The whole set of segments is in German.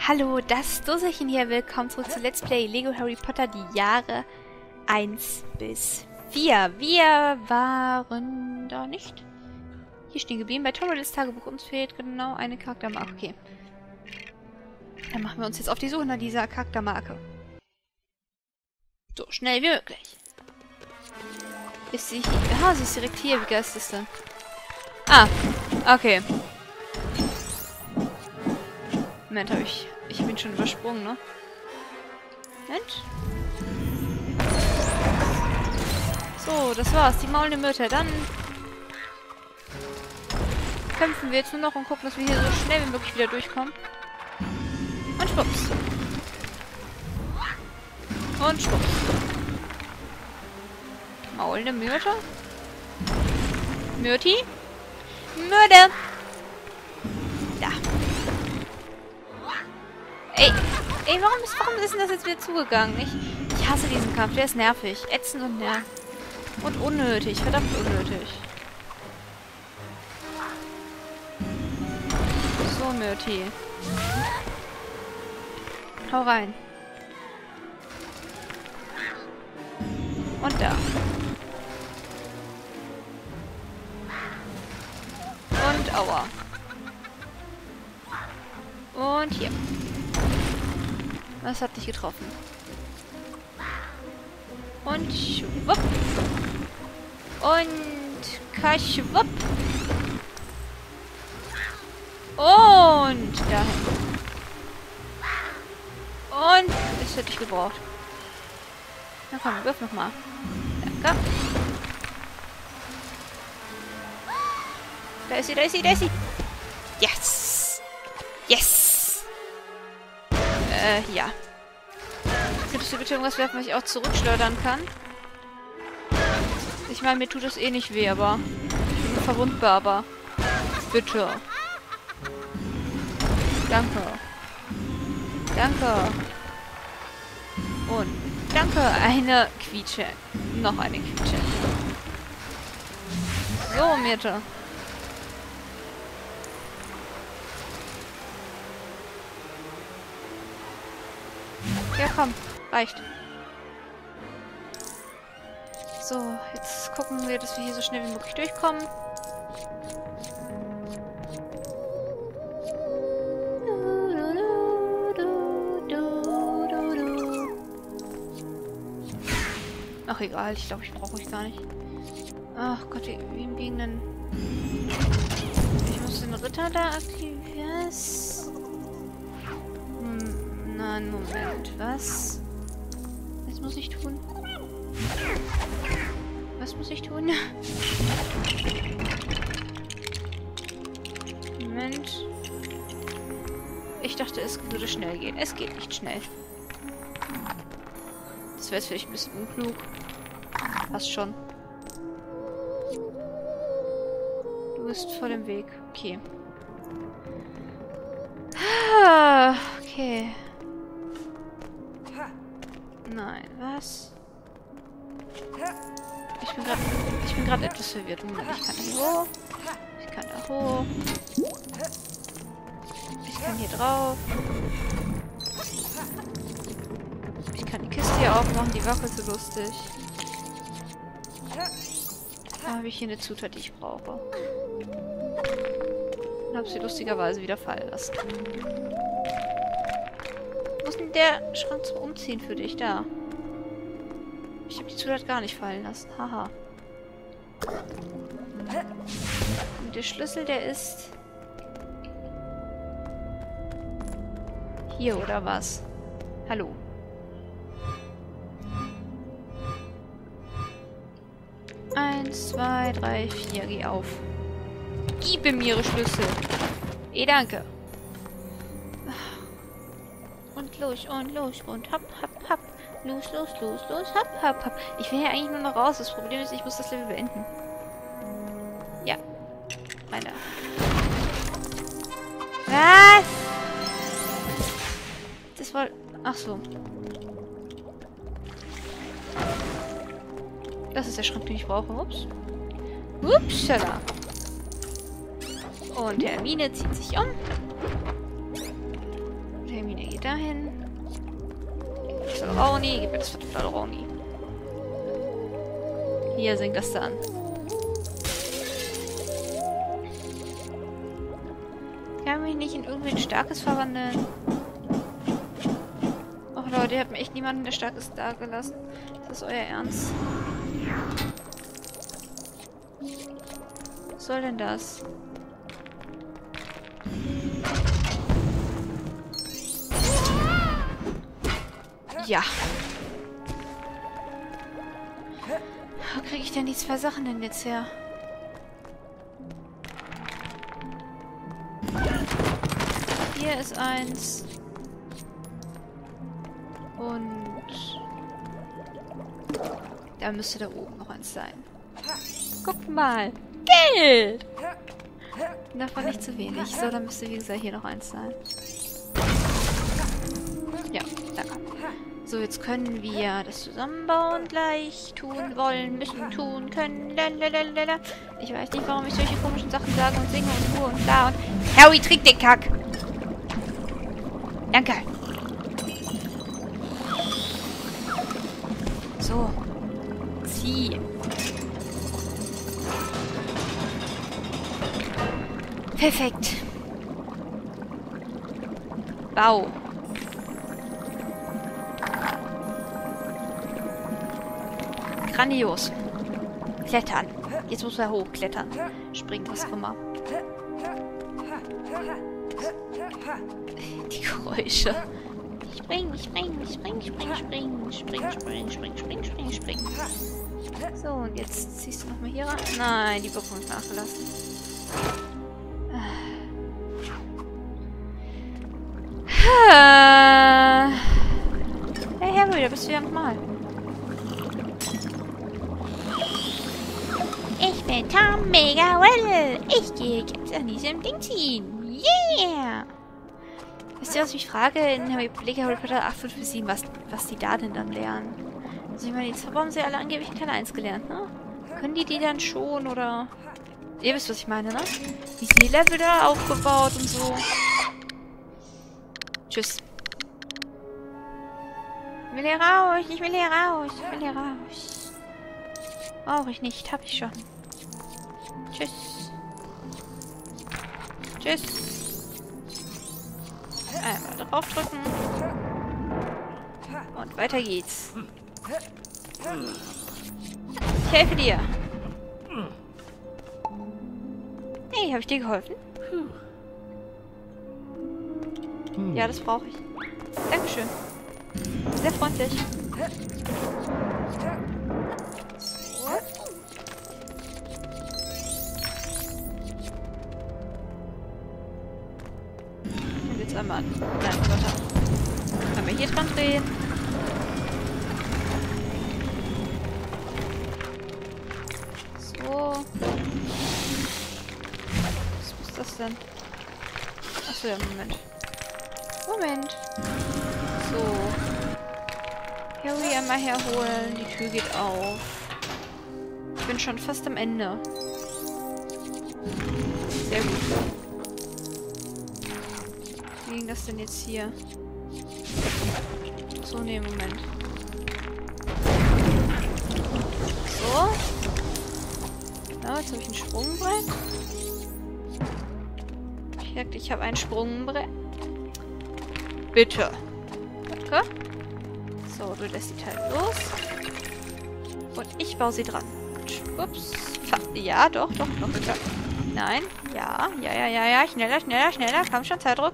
Hallo, das Doserchen hier. Willkommen zurück zu Let's Play Lego Harry Potter, die Jahre 1 bis 4. Wir waren da nicht. Hier stehen geblieben. Bei Tom Riddles Tagebuch. Uns fehlt genau eine Charaktermarke. Okay. Dann machen wir uns jetzt auf die Suche nach dieser Charaktermarke. So schnell wie möglich. Ist sie hier? Ah, sie ist direkt hier. Wie geil ist das denn? Ah, okay. Moment, ich bin schon übersprungen, ne? Moment. So, das war's. Die maulende Myrte. Dann kämpfen wir jetzt nur noch und gucken, dass wir hier so schnell wie möglich wieder durchkommen. Und schwupps. Und schwupps. Maulende Myrte? Myrti? Myrte! Da. Ey, warum ist denn das jetzt wieder zugegangen? Ich hasse diesen Kampf, der ist nervig. Ätzend und nervig. Und unnötig, verdammt unnötig. So, Myrti. Hau rein. Und da. Und aua. Und hier. Das hat dich getroffen. Und schwupp. Und kaschwupp. Und dahin. Und das hätte ich gebraucht. Na komm, wirf nochmal. Danke. Da ist sie, da ist sie, da ist sie. Yes. Yes. Ja. Könntest du bitte irgendwas werfen, was ich auch zurückschleudern kann? Ich meine, mir tut das eh nicht weh, aber ich bin verwundbar, aber bitte. Danke. Danke. Und danke. Eine Quietsche. Noch eine Quietsche. So, Myrte. Ja, komm. Reicht. So, jetzt gucken wir, dass wir hier so schnell wie möglich durchkommen. Ach, egal. Ich glaube, ich brauche euch gar nicht. Ach Gott, wie ging denn... Ich muss den Ritter da aktivieren. Nein, Moment. Was? Was muss ich tun? Was muss ich tun? Moment. Ich dachte, es würde schnell gehen. Es geht nicht schnell. Das wäre jetzt vielleicht ein bisschen unklug. Passt schon. Du bist vor dem Weg. Okay. Okay. Nein, was? Ich bin gerade etwas verwirrt. Moment, ich kann hier hoch. Ich kann da hoch. Ich kann hier drauf. Ich kann die Kiste hier aufmachen, die wackelt so lustig. Da habe ich hier eine Zutat, die ich brauche. Und habe sie lustigerweise wieder fallen lassen. Wo ist denn der Schrank zum Umziehen für dich? Da. Ich habe die Zutat gar nicht fallen lassen. Haha. Und der Schlüssel, der ist... hier, oder was? Hallo. Eins, zwei, drei, vier. Geh auf. Gib mir ihre Schlüssel. Danke. Und los, und los, und hopp, hopp, hopp. Los, los, los, los, hopp, hopp, hopp. Ich will ja eigentlich nur noch raus. Das Problem ist, ich muss das Level beenden. Ja. Meine. Was? Das war... Ach so. Das ist der Schrank, den ich brauche. Ups. Upsala. Und Hermine zieht sich um. dahin. Rauni, gib mir das verdammte Rauni. Hier, singt das dann. Kann mich nicht in irgendwen Starkes verwandeln. Och Leute, ihr habt mir echt niemanden, der Starkes da gelassen. Das ist euer Ernst. Was soll denn das? Ja. Wo kriege ich denn die 2 Sachen denn jetzt her? Hier ist eins. Und da müsste da oben noch eins sein. Guckt mal. Geld! Davon nicht zu wenig. So, dann müsste wie gesagt hier noch eins sein. Ja, danke. So, jetzt können wir das zusammenbauen gleich. Tun, wollen, müssen, tun, können. Lalalala. Ich weiß nicht, warum ich solche komischen Sachen sage und singe und tue und bla und... Harry, trink den Kack! Danke. So. Zieh. Perfekt. Bau. Grandios. Klettern. Jetzt muss er hochklettern. Springen, was auch immer. Die Geräusche. Springen, springen, springen, springen, springen, springen, springen, springen, springen, springen, springen. So, und jetzt ziehst du nochmal hier ran. Nein, die Wirkung ist nachgelassen. Hey Harry, da bist du ja nochmal. Ich bin Tom Mega Riddle. Ich gehe jetzt an diesem Ding ziehen. Yeah! Wisst ihr, was ich mich frage in Harry Potter 8, 5 bis 7, was die da denn dann lernen? Also ich meine, die Zauber haben sie alle angeblich in Teil 1 gelernt, ne? Können die dann schon, oder... Ihr wisst, was ich meine, ne? Wie ist die Level da aufgebaut und so? Tschüss. Ich will hier raus, ich will hier raus, ich will hier raus. Brauche ich nicht, hab ich schon. Tschüss. Tschüss. Einmal draufdrücken. Und weiter geht's. Ich helfe dir. Hey, habe ich dir geholfen? Ja, das brauche ich. Dankeschön. Sehr freundlich. So. Und jetzt einmal... Nein, warte. Können wir hier dran drehen? So. Was ist das denn? Achso, ja, Moment. Moment. So. Harry einmal herholen. Die Tür geht auf. Ich bin schon fast am Ende. Sehr gut. Wie ging das denn jetzt hier? So, ne, Moment. So. Ja, jetzt habe ich ein Sprungbrett. Ich habe ein Sprungbrett. Bitte. Danke. So, du lässt die Teile los. Und ich baue sie dran. Ups. Ja, doch. Bitte. Nein. Ja. Schneller. Komm schon, Zeitdruck.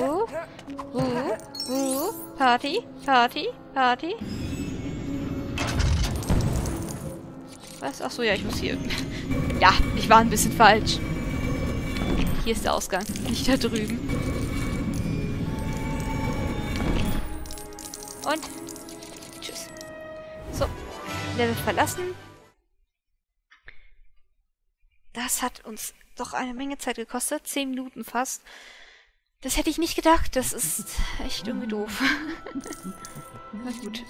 Party. Was? Achso, ja, ich muss hier. Ja, ich war ein bisschen falsch. Hier ist der Ausgang. Nicht da drüben. Und tschüss. So, Level verlassen. Das hat uns doch eine Menge Zeit gekostet. 10 Minuten fast. Das hätte ich nicht gedacht. Das ist echt irgendwie doof. Na gut.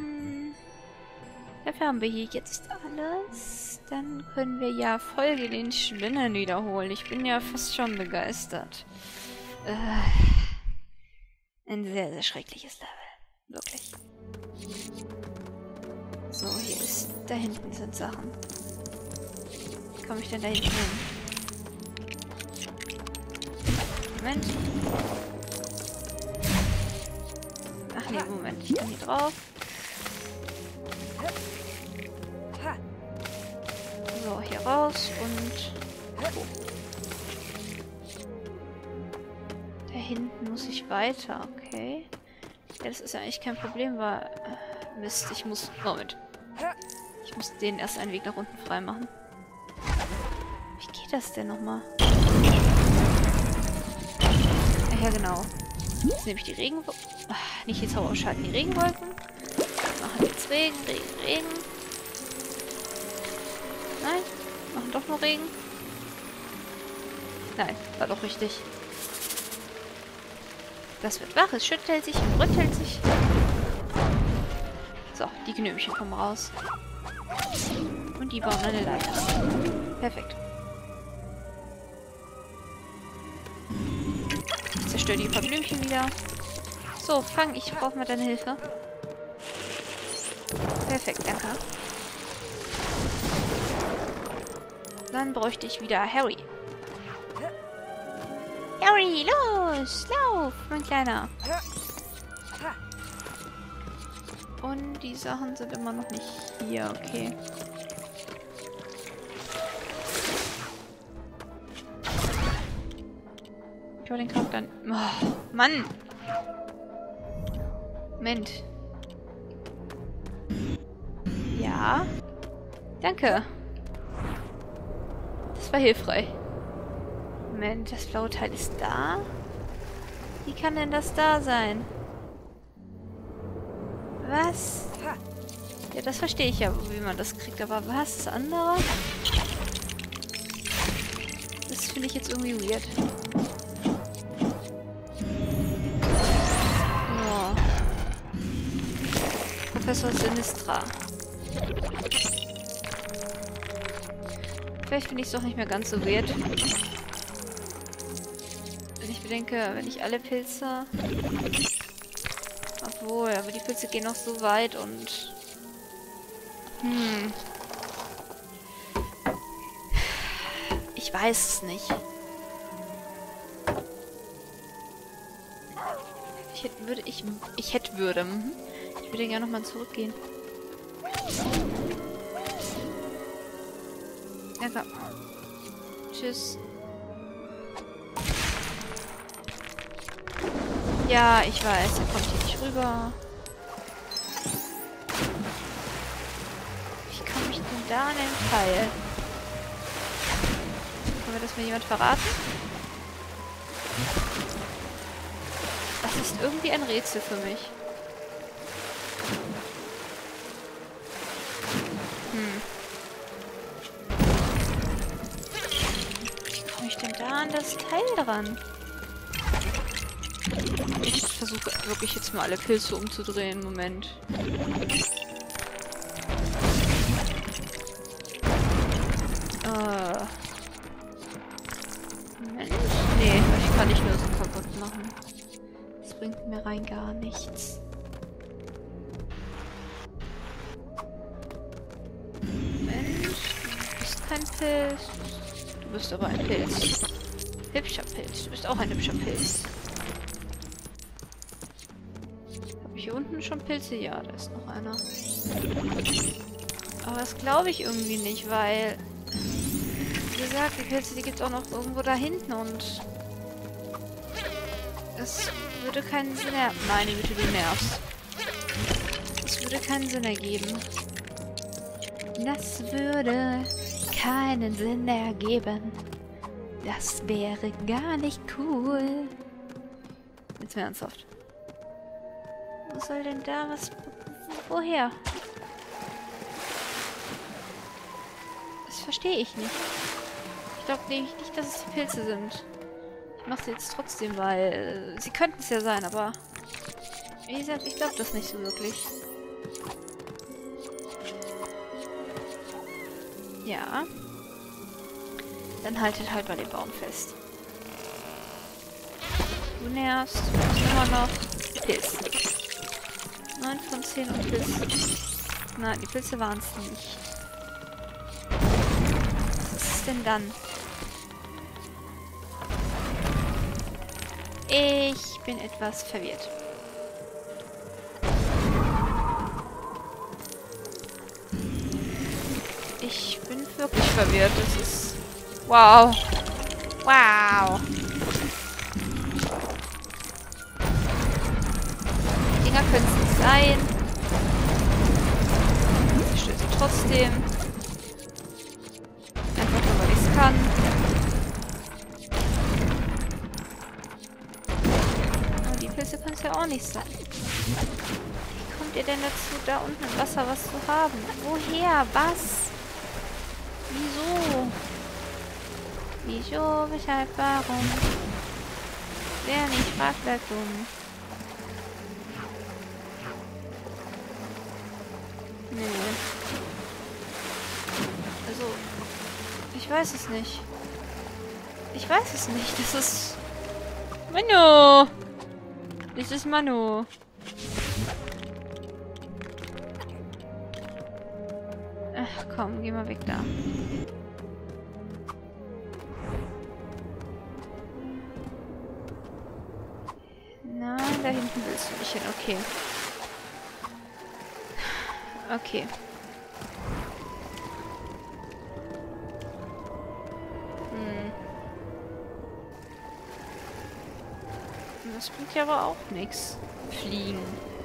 Dafür haben wir hier jetzt alles. Dann können wir ja Folge den Spinnen wiederholen. Ich bin ja fast schon begeistert. Ein sehr, sehr schreckliches Level. Wirklich. So, hier ist... Da hinten sind Sachen. Wie komme ich denn da hinten hin? Moment. Ach nee, Moment. Ich kann hier drauf. So, hier raus und... hoch. Da hinten muss ich weiter, okay. Ja, das ist ja eigentlich kein Problem, weil... Mist, ich muss... Moment. Ich muss denen erst einen Weg nach unten freimachen. Wie geht das denn nochmal? Ach ja, genau. Jetzt nehme ich die Regenwolken... Nicht die Zauber ausschalten, die Regenwolken. Machen jetzt Regen, Regen, Regen. Nein, machen doch nur Regen. Nein, war doch richtig. Das wird wach, es schüttelt sich und rüttelt sich. So, die Gnömchen kommen raus. Und die bauen eine Leiter. Perfekt. Ich zerstöre die paar Blümchen wieder. So, Fang, ich brauche mal deine Hilfe. Perfekt, danke. Dann bräuchte ich wieder Harry. Harry, los! Lauf, mein Kleiner. Und die Sachen sind immer noch nicht hier, okay. Ich will den Charakter... Oh, Mann! Moment. Ja. Danke. Das war hilfreich. Moment, das blaue Teil ist da? Wie kann denn das da sein? Was? Ja, das verstehe ich ja, wie man das kriegt. Aber was? Das andere? Das finde ich jetzt irgendwie weird. Oh. Professor Sinistra. Vielleicht finde ich es doch nicht mehr ganz so weird. Wenn ich bedenke, wenn ich alle Pilze... Obwohl, aber die Pilze gehen noch so weit und... Ich weiß es nicht. Ich würde gerne nochmal zurückgehen. Danke. Tschüss. Ja, ich weiß, er kommt hier nicht rüber. Wie komme ich denn da an den Pfeil? Kann mir das mir jemand verraten? Das ist irgendwie ein Rätsel für mich. Wie komme ich denn da an das Teil dran? Ich versuche wirklich jetzt mal alle Pilze umzudrehen. Moment. Moment. Nee, ich kann nicht nur so kaputt machen. Das bringt mir rein gar nichts. Moment. Du bist kein Pilz. Du bist aber ein Pilz. Hübscher Pilz. Du bist auch ein hübscher Pilz. Hier unten schon Pilze? Ja, da ist noch einer. Aber das glaube ich irgendwie nicht, weil... Wie gesagt, die Pilze, die gibt es auch noch irgendwo da hinten und... Es würde keinen Sinn ergeben. Meine Güte, du nervst. Es würde keinen Sinn ergeben. Das würde keinen Sinn ergeben. Das wäre gar nicht cool. Jetzt mal ernsthaft. Was soll denn da was... Woher? Das verstehe ich nicht. Ich glaube nämlich nicht, dass es die Pilze sind. Ich mache sie jetzt trotzdem, weil... sie könnten es ja sein, aber... Wie gesagt, ich glaube das nicht so wirklich. Ja. Dann haltet halt bei dem Baum fest. Du nervst. Du bist immer noch... Pilz. 9 von 10 und Pilz. Nein, die Pilze waren es nicht. Was ist es denn dann? Ich bin etwas verwirrt. Ich bin wirklich verwirrt. Das ist... Wow. Wow. Die Dinger können es nicht sein. Ich stöße sie trotzdem. Einfach nur, weil ich es kann. Aber die Pilze können es ja auch nicht sein. Wie kommt ihr denn dazu, da unten im Wasser was zu haben? Woher? Was? Wieso? Wieso? Weshalb? Warum? Wer nicht fragt, bleibt dumm. Nee. Also, ich weiß es nicht. Ich weiß es nicht. Das ist... Manu! Das ist Manu. Ach komm, geh mal weg da. Nein, da hinten willst du nicht hin. Okay. Okay. Das bringt ja aber auch nichts. Fliegen.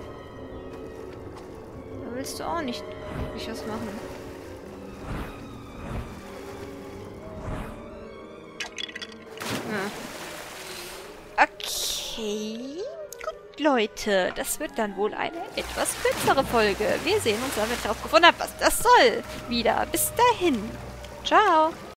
Da willst du auch nicht was machen. Okay. Gut, Leute. Das wird dann wohl eine etwas kürzere Folge. Wir sehen uns, wenn ich herausgefunden habe, was das soll. Wieder. Bis dahin. Ciao.